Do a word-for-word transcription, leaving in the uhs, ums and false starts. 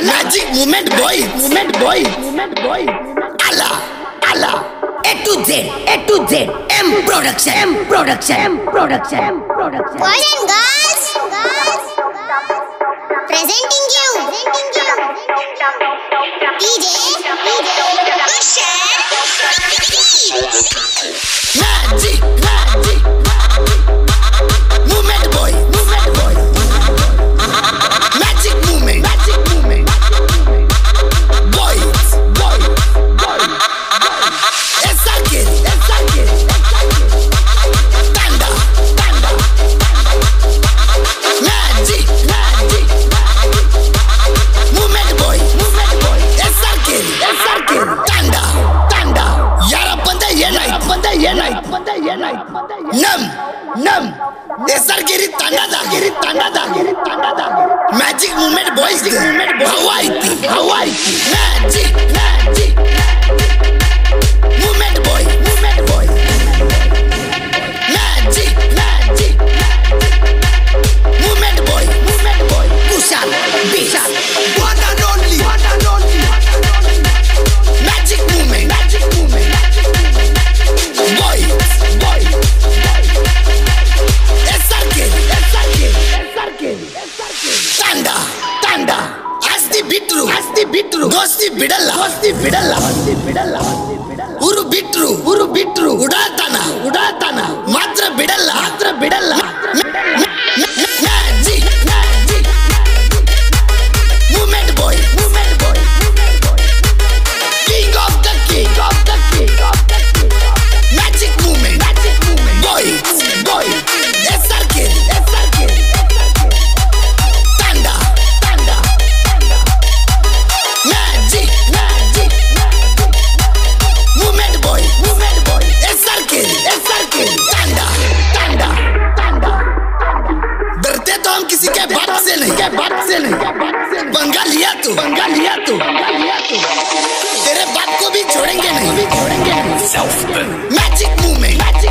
Magic movement boy, movement boy, movement boy. Allah, Allah. A to Z, A to Z. M production, M production, M production, M production. Boys and girls, girls, presenting you, D J, Usher. Magic, magic, movement boy, movement boy. Magic movement, magic movement. Boys, boys, boys. S R K, S R K. Tanda, tanda. Magic, magic. Movement boy, movement boy. S R K, S R K. Tanda, tanda. Yara banda ye night, banda ye night, banda ye night. Nam, nam. S R K ri tanda da, ri tanda da, ri tanda da. Magic movement boys, movement boy. Hawaii, Hawaii. Magic, magic. Movement boy, movement boy. Magic, magic. Movement boy, movement boy. Kushal, Bishal. One and only, one and only. Magic movement, magic movement. Boy, boy. S R K, S R K, S R K, S R K. Tanda, tanda. As the bitru, as the bitru. Dosti bidalla, dosti bidalla, dosti bidalla, dosti bidalla. Uru bitru, uru bitru. Udatana, udatana. Matra bidalla, matra bidalla. Magic, magic. Movement boy, movement boy. King of the king, of the king, of the king. Magic movement, magic movement. Boy, boy. S R K, S R K. Tanda, tanda. Magic, magic. Movement boy, movement boy. S R K, S R K. Tanda, tanda, tanda. डरते तो हम किसी के बात से नहीं, के बात से नहीं, पंगा लिया तू, पंगा लिया तू, पंगा लिया तू। तेरे बात को भी छोड़ेंगे नहीं, भी छोड़ेंगे नहीं। Magic movement, magic